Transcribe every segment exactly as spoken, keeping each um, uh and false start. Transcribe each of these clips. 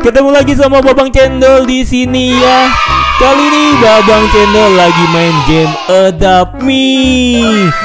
Ketemu lagi sama Babang Cendol di sini ya. Kali ini Babang Cendol lagi main game Adopt Me.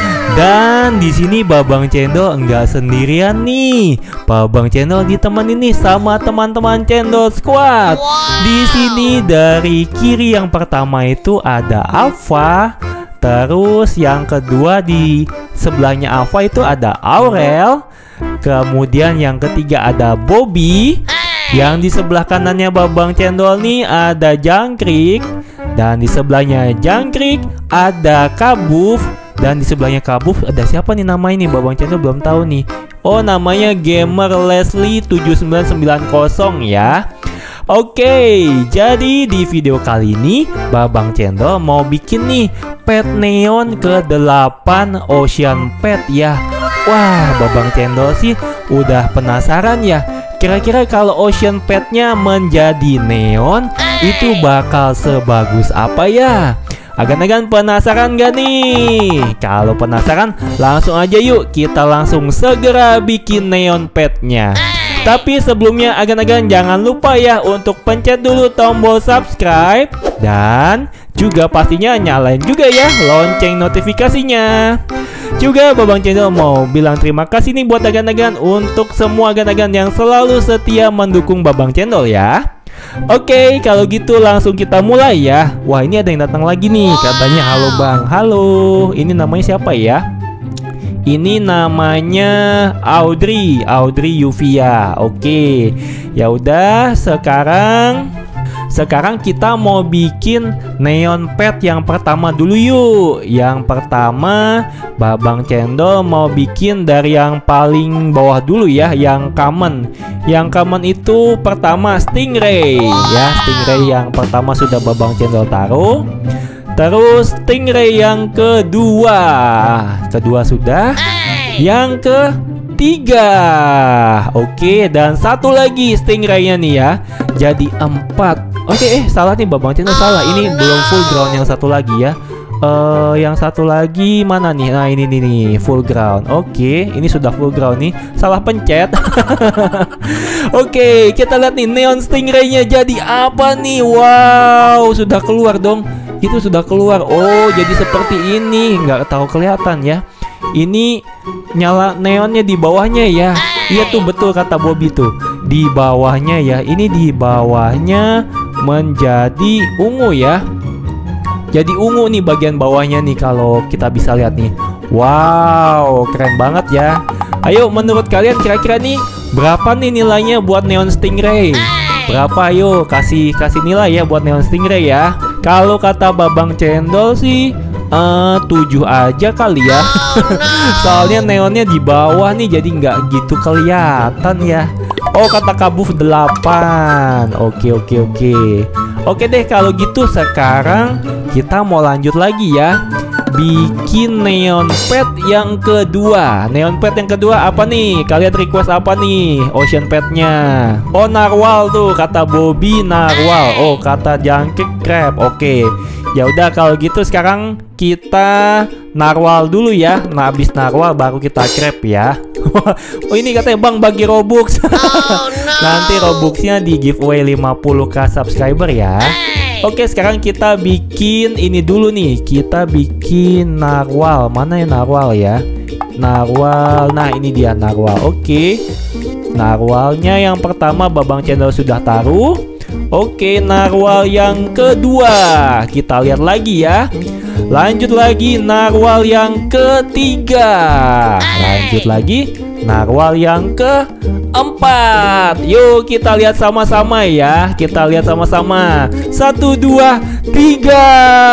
Dan di sini Babang Cendol enggak sendirian nih. Babang Cendol ditemenin nih sama teman-teman Cendol Squad. Di sini dari kiri yang pertama itu ada Alpha. Terus yang kedua di sebelahnya Alpha itu ada Aurel. Kemudian yang ketiga ada Bobby. Yang di sebelah kanannya Babang Cendol nih ada Jangkrik. Dan di sebelahnya Jangkrik ada Kabuf. Dan di sebelahnya Kabuf ada siapa nih namanya nih? Babang Cendol belum tahu nih. Oh, namanya Gamer Leslie tujuh sembilan sembilan nol ya. Oke, jadi di video kali ini Babang Cendol mau bikin nih pet neon ke delapan Ocean Pet ya. Wah, Babang Cendol sih udah penasaran ya. Kira-kira kalau Ocean Pet-nya menjadi neon, itu bakal sebagus apa ya? Agan-agan penasaran gak nih? Kalau penasaran, langsung aja yuk kita langsung segera bikin neon pet-nya. Tapi sebelumnya agan-agan jangan lupa ya untuk pencet dulu tombol subscribe. Dan juga pastinya nyalain juga ya lonceng notifikasinya. Juga Babang Cendol mau bilang terima kasih nih buat agan-agan untuk semua agan-agan yang selalu setia mendukung Babang Cendol ya. Oke, kalau gitu langsung kita mulai ya. Wah, ini ada yang datang lagi nih. Katanya halo Bang. Halo. Ini namanya siapa ya? Ini namanya Audrey, Audrey Yuvia. Oke. Ya udah, sekarang Sekarang kita mau bikin neon pet yang pertama dulu yuk. Yang pertama Babang Cendol mau bikin dari yang paling bawah dulu ya, yang common. Yang common itu pertama Stingray ya. Stingray yang pertama sudah Babang Cendol taruh. Terus Stingray yang kedua, kedua sudah. Yang ketiga, oke, dan satu lagi Stingraynya nih ya. Jadi empat. Oke, eh salah nih Babang Cendol, salah. Ini belum full ground yang satu lagi ya. Uh, yang satu lagi mana nih? Nah, ini nih, nih full ground. Oke, ini sudah full ground nih. Salah pencet. Oke, kita lihat nih neon Stingraynya jadi apa nih? Wow, sudah keluar dong. Itu sudah keluar. Oh, jadi seperti ini. Nggak tahu kelihatan ya. Ini nyala neonnya di bawahnya ya. Iya tuh, betul kata Bobby tuh. Di bawahnya ya. Ini di bawahnya menjadi ungu ya. Jadi ungu nih bagian bawahnya nih kalau kita bisa lihat nih. Wow, keren banget ya. Ayo, menurut kalian kira-kira nih berapa nih nilainya buat neon Stingray? Berapa? Ayo kasih kasih nilai ya buat neon Stingray ya. Kalau kata Babang Cendol sih uh, tujuh aja kali ya. Soalnya neonnya di bawah nih jadi nggak gitu kelihatan ya. Oh, kata Kabuf delapan. Oke, oke, oke. Oke deh, kalau gitu sekarang kita mau lanjut lagi ya. Bikin neon pet yang kedua. Neon pet yang kedua apa nih? Kalian request apa nih Ocean Pet-nya? Oh, narwhal tuh kata Bobby, narwhal. Oh, kata Jangkrik crab. Oke. Ya udah, kalau gitu sekarang kita narwhal dulu ya. Nah, habis narwhal baru kita crab ya. Oh, ini katanya Bang bagi Robux. Oh, no. Nanti Robuxnya di giveaway lima puluh k subscriber ya. Oke, sekarang kita bikin ini dulu nih. Kita bikin narwhal. Mana ya narwhal ya? Narwhal. Nah, ini dia narwhal. Oke. Narwhalnya yang pertama Babang Cendol sudah taruh. Oke, narwhal yang kedua kita lihat lagi ya. Lanjut lagi narwhal yang ketiga. Lanjut lagi narwhal yang keempat. Yuk kita lihat sama-sama ya. Kita lihat sama-sama. Satu, dua, tiga.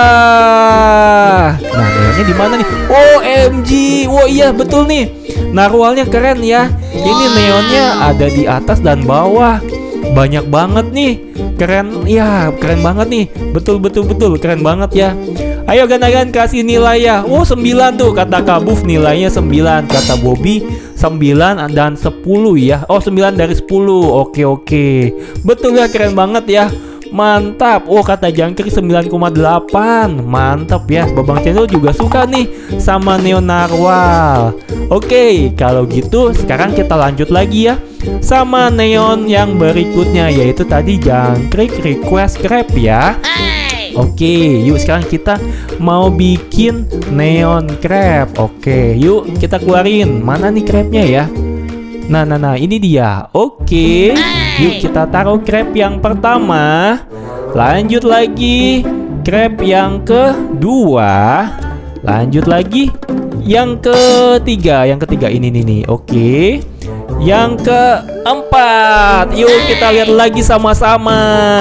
Nah, neonnya di mana nih? O M G. Oh iya, betul nih. Narwhalnya keren ya. Ini neonnya ada di atas dan bawah. Banyak banget nih. Keren ya, keren banget nih. Betul betul betul keren banget ya. Ayo gan-gan kasih nilai ya. Oh, sembilan tuh kata Kabuf, nilainya sembilan. Kata Bobby sembilan dan sepuluh ya. Oh, sembilan dari sepuluh. Oke, oke. Betul ya, keren banget ya. Mantap. Oh, kata Jangkrik sembilan koma delapan. Mantap ya. Babang Cendol juga suka nih sama Neon Narwhal. Oke, kalau gitu sekarang kita lanjut lagi ya sama neon yang berikutnya, yaitu tadi Jangkrik request crab ya. Oke, yuk sekarang kita mau bikin neon crab. Oke, yuk kita keluarin. Mana nih crabnya ya? Nah, nah, nah, ini dia. Oke, yuk kita taruh crab yang pertama. Lanjut lagi crab yang kedua. Lanjut lagi yang ketiga. Yang ketiga ini nih nih. Oke, yang keempat. Yuk kita lihat lagi sama-sama.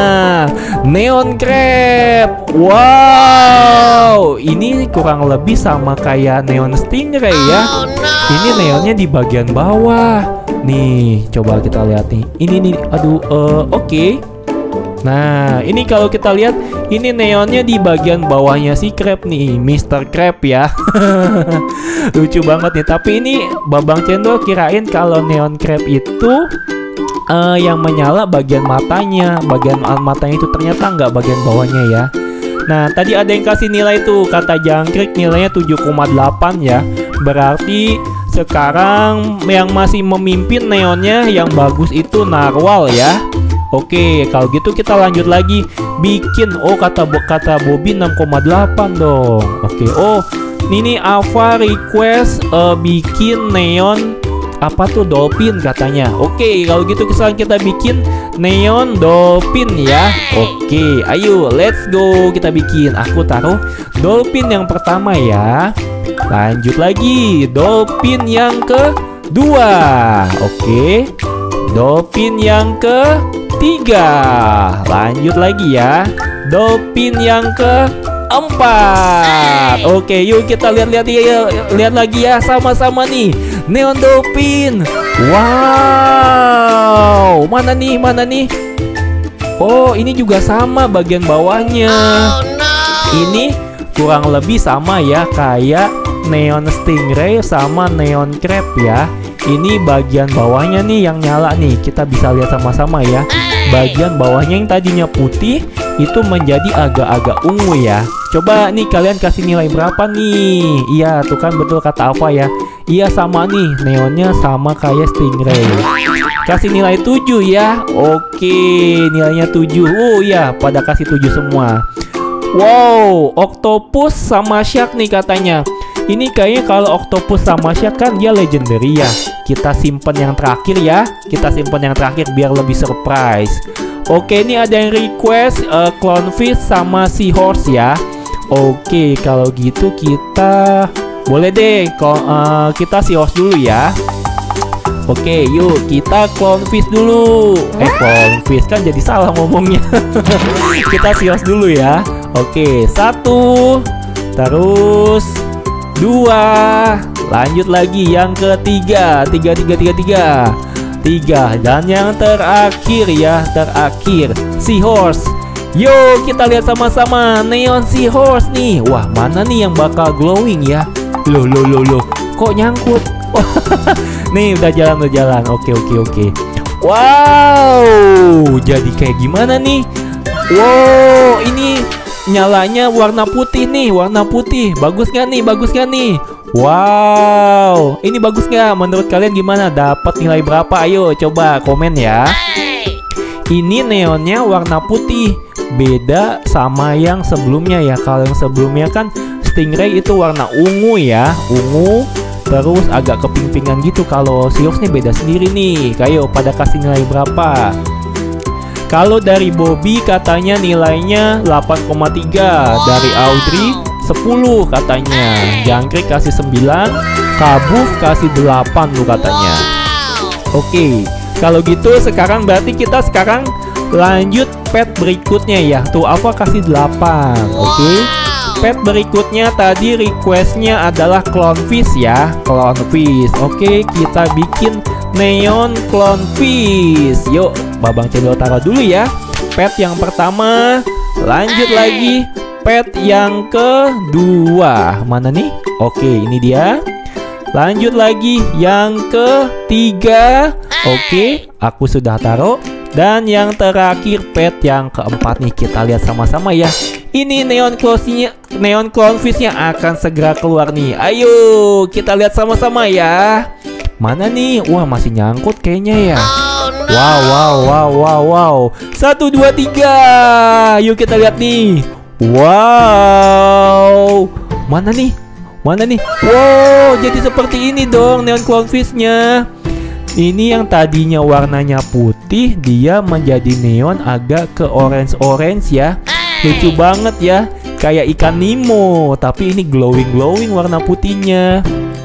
Neon crab. Wow, ini kurang lebih sama kayak neon stingray ya. Ini neonnya di bagian bawah. Nih, coba kita lihat nih. Ini nih, aduh, uh, oke. Okay. Nah, ini kalau kita lihat, ini neonnya di bagian bawahnya si crab nih, Mister Crab ya. Lucu banget nih. Tapi ini Babang Cendol kirain kalau neon crab itu uh, yang menyala bagian matanya, bagian matanya itu ternyata nggak bagian bawahnya ya. Nah, tadi ada yang kasih nilai tuh, kata Jangkrik nilainya tujuh koma delapan ya. Berarti sekarang yang masih memimpin neonnya yang bagus itu Narwhal ya. Oke, kalau gitu kita lanjut lagi bikin. Oh, kata kata Bobby enam koma delapan dong. Oke. Oh, ini Ava request uh, bikin neon apa tuh, dolphin katanya. Oke, kalau gitu sekarang kita bikin neon dolphin ya. Oke, ayo let's go kita bikin. Aku taruh dolphin yang pertama ya. Lanjut lagi dolphin yang kedua. Oke, dolphin yang ketiga. Lanjut lagi ya, dolphin yang keempat. Oke, yuk kita lihat-lihat ya, lihat lagi ya sama-sama nih. Neon dolphin. Wow, mana nih, mana nih? Oh, ini juga sama bagian bawahnya. Oh, no. Ini kurang lebih sama ya kayak neon stingray sama neon crab ya. Ini bagian bawahnya nih yang nyala nih. Kita bisa lihat sama-sama ya. Bagian bawahnya yang tadinya putih itu menjadi agak-agak ungu ya. Coba nih kalian kasih nilai berapa nih? Iya, tuh kan betul kata Ava ya. Iya, sama nih, neonnya sama kayak stingray. Kasih nilai tujuh ya. Oke, nilainya tujuh. Oh iya, pada kasih tujuh semua. Wow, octopus sama shark nih katanya. Ini kayaknya kalau octopus sama shark kan dia legendary ya. Kita simpen yang terakhir ya. Kita simpen yang terakhir biar lebih surprise. Oke, ini ada yang request uh, clownfish sama seahorse ya. Oke, kalau gitu kita boleh deh kalau uh, kita seahorse dulu ya. Oke, yuk kita clownfish dulu. Eh, clownfish kan jadi salah ngomongnya. Kita seahorse dulu ya. Oke, satu, terus dua, lanjut lagi yang ketiga, tiga, tiga, tiga, tiga, tiga, dan yang terakhir ya, terakhir seahorse. Yuk kita lihat sama-sama neon seahorse nih. Wah, mana nih yang bakal glowing ya? Loh, loh, loh, loh, kok nyangkut? Nih udah jalan, udah jalan. Oke, oke, oke. Wow, jadi kayak gimana nih? Wow, ini nyalanya warna putih nih, warna putih. Bagus gak nih? Bagus gak nih? Wow, ini bagus gak? Menurut kalian gimana? Dapat nilai berapa? Ayo coba komen ya. Ini neonnya warna putih, beda sama yang sebelumnya ya. Kalau yang sebelumnya kan stingray itu warna ungu ya, ungu terus agak keping-pingan gitu. Kalau seahorse nih beda sendiri nih. Ayo pada kasih nilai berapa? Kalau dari Bobby katanya nilainya delapan koma tiga, dari Audrey sepuluh katanya, Jangkrik kasih sembilan, Kabuf kasih delapan tuh katanya. Oke, kalau gitu sekarang berarti kita sekarang lanjut pet berikutnya ya. Tuh Ava kasih delapan. Oke, pet berikutnya tadi requestnya adalah clownfish ya, clownfish. Oke, kita bikin neon clownfish. Yuk, Babang Cendol taruh dulu ya pet yang pertama. Lanjut lagi pet yang kedua. Mana nih? Oke, ini dia. Lanjut lagi yang ketiga. Oke, aku sudah taruh. Dan yang terakhir pet yang keempat nih, kita lihat sama-sama ya. Ini neon close-nya, neon clownfish-nya akan segera keluar nih. Ayo kita lihat sama-sama ya. Mana nih? Wah, masih nyangkut kayaknya ya. Wow, wow, wow, wow, wow. Satu, dua, tiga. Yuk kita lihat nih. Wow. Mana nih? Mana nih? Wow, jadi seperti ini dong neon clownfish-nya. Ini yang tadinya warnanya putih, dia menjadi neon agak ke orange-orange ya. Lucu banget ya, kayak ikan Nemo, tapi ini glowing-glowing warna putihnya.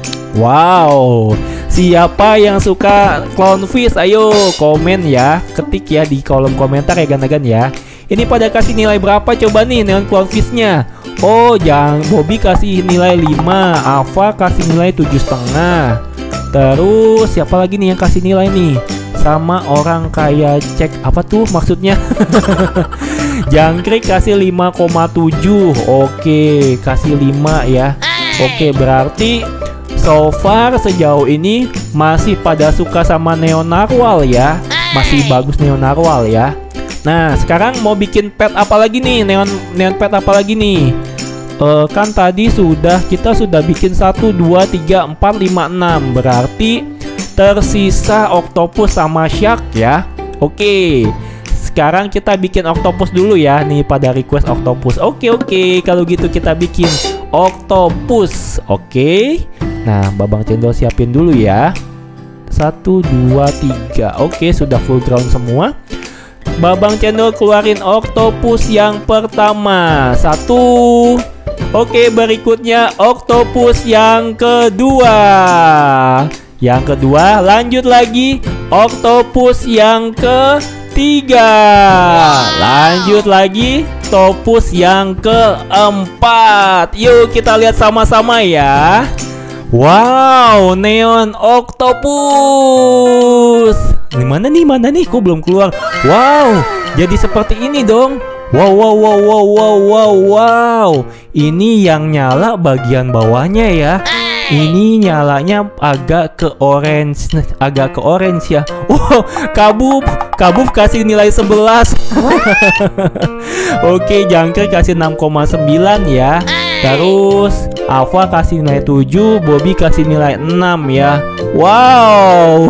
Wow, siapa yang suka clownfish? Ayo komen ya, ketik ya di kolom komentar ya gan-gan ya. Ini pada kasih nilai berapa coba nih neon clownfish-nya? Oh, yang Bobby kasih nilai lima, Ava kasih nilai tujuh setengah. Terus siapa lagi nih yang kasih nilai nih? Sama orang kayak cek apa tuh maksudnya? Jangkrik kasih lima koma tujuh. Oke, kasih lima ya. Oke, berarti so far sejauh ini masih pada suka sama neon narwhal ya. Masih bagus neon narwhal ya. Nah, sekarang mau bikin pet apa lagi nih? Neon neon pet apa lagi nih? Uh, kan tadi sudah kita sudah bikin satu, dua, tiga, empat, lima, enam. Berarti tersisa octopus sama shark ya. Oke, sekarang kita bikin octopus dulu ya. Nih pada request octopus. Oke oke, kalau gitu kita bikin octopus. Oke. Nah, Babang Cendol siapin dulu ya. Satu, dua, tiga. Oke, sudah full ground semua. Babang Cendol keluarin octopus yang pertama. Satu. Oke, berikutnya octopus yang kedua. Yang kedua, lanjut lagi octopus yang ketiga. Lanjut lagi octopus yang keempat. Yuk kita lihat sama-sama ya. Wow, neon octopus. Mana nih, mana nih? Kok belum keluar? Wow, jadi seperti ini dong. Wow, wow, wow, wow, wow, wow, wow. Ini yang nyala bagian bawahnya ya. Ini nyalanya agak ke orange, agak ke orange ya. Wow, Kabub, Kabub kasih nilai sebelas. Oke, Jangkrik kasih enam koma sembilan ya. Terus Ava kasih nilai tujuh, Bobby kasih nilai enam ya. Wow.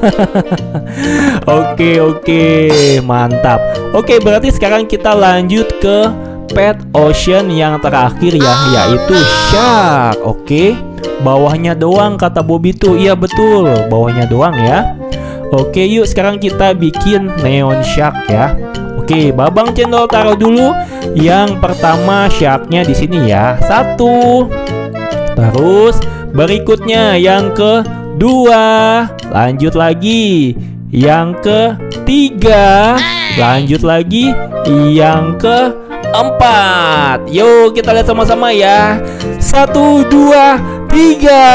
Oke, oke, mantap. Oke, berarti sekarang kita lanjut ke pet ocean yang terakhir ya, yaitu shark. Oke, bawahnya doang kata Bobby tuh. Iya betul, bawahnya doang ya. Oke, yuk sekarang kita bikin neon shark ya. Oke, Babang Cendol taruh dulu yang pertama sharknya di sini ya. Satu. Terus berikutnya yang kedua. Lanjut lagi yang ketiga. Lanjut lagi yang keempat. Yuk kita lihat sama-sama ya. Satu, dua, tiga.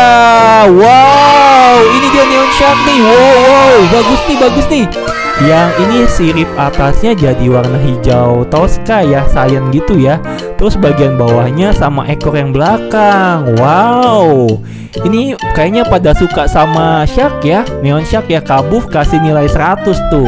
Wow, ini dia neon shark nih. Wow, wow, bagus nih, bagus nih. Yang ini sirip atasnya jadi warna hijau Tosca ya, cyan gitu ya. Terus bagian bawahnya sama ekor yang belakang. Wow, ini kayaknya pada suka sama shark ya, neon shark ya. Kabuf kasih nilai seratus tuh.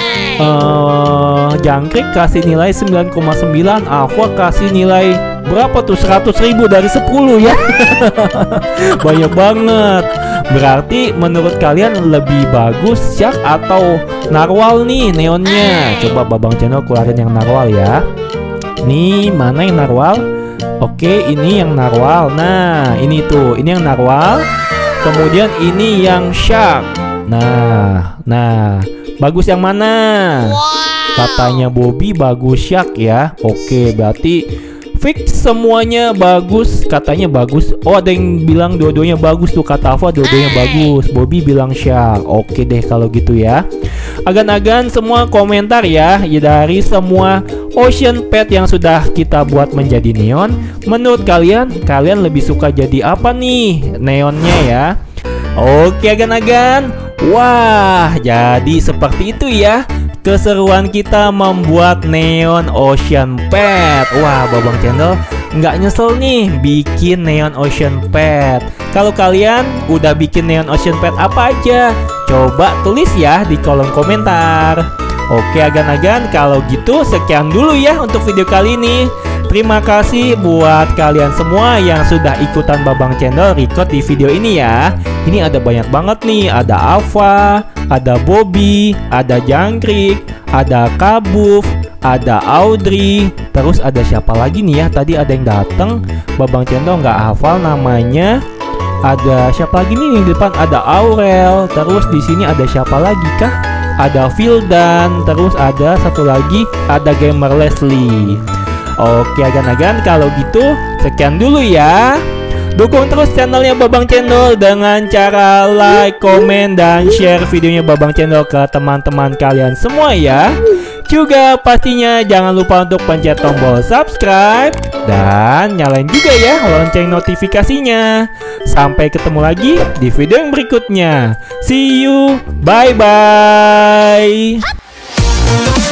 Uh, Jangkrik kasih nilai sembilan koma sembilan. Ava kasih nilai berapa tuh? seratus ribu dari sepuluh ya. Banyak banget. Berarti menurut kalian lebih bagus shark atau narwhal nih neonnya? Coba Babang Cendol keluarin yang narwhal ya. Nih, mana yang narwhal? Oke, ini yang narwhal. Nah, ini tuh, ini yang narwhal. Kemudian ini yang shark. Nah, nah, bagus yang mana? Katanya Bobby bagus shark ya. Oke, berarti fix semuanya bagus. Katanya bagus. Oh, ada yang bilang dua-duanya bagus tuh. Kata Ava dua-duanya bagus. Bobby bilang shark. Oke deh kalau gitu ya. Agan-agan semua komentar ya, ya dari semua ocean pet yang sudah kita buat menjadi neon. Menurut kalian, kalian lebih suka jadi apa nih neonnya ya? Oke agan-agan. Wah, jadi seperti itu ya keseruan kita membuat neon ocean pet. Wah, Babang Cendol nggak nyesel nih bikin neon ocean pet. Kalau kalian udah bikin neon ocean pet apa aja, coba tulis ya di kolom komentar. Oke agan-agan, kalau gitu sekian dulu ya untuk video kali ini. Terima kasih buat kalian semua yang sudah ikutan Babang Cendol record di video ini ya. Ini ada banyak banget nih, ada Ava, ada Bobby, ada Jangkrik, ada Kabuf, ada Audrey, terus ada siapa lagi nih ya? Tadi ada yang datang, Babang Cendol nggak hafal namanya. Ada siapa lagi nih di depan? Ada Aurel, terus di sini ada siapa lagi kah? Ada Vildan, terus ada satu lagi, ada Gamer Leslie. Oke agan-agan, kalau gitu sekian dulu ya. Dukung terus channelnya Babang Cendol dengan cara like, komen, dan share videonya Babang Cendol ke teman-teman kalian semua ya. Juga pastinya jangan lupa untuk pencet tombol subscribe dan nyalain juga ya lonceng notifikasinya. Sampai ketemu lagi di video yang berikutnya. See you, bye bye.